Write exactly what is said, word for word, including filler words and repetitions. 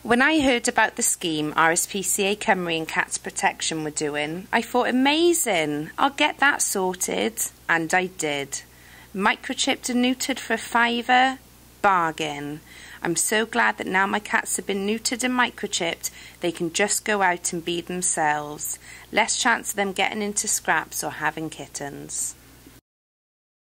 When I heard about the scheme R S P C A Cymru and Cats Protection were doing, I thought, amazing, I'll get that sorted. And I did. Microchipped and neutered for a fiver, bargain. I'm so glad that now my cats have been neutered and microchipped, they can just go out and be themselves. Less chance of them getting into scraps or having kittens.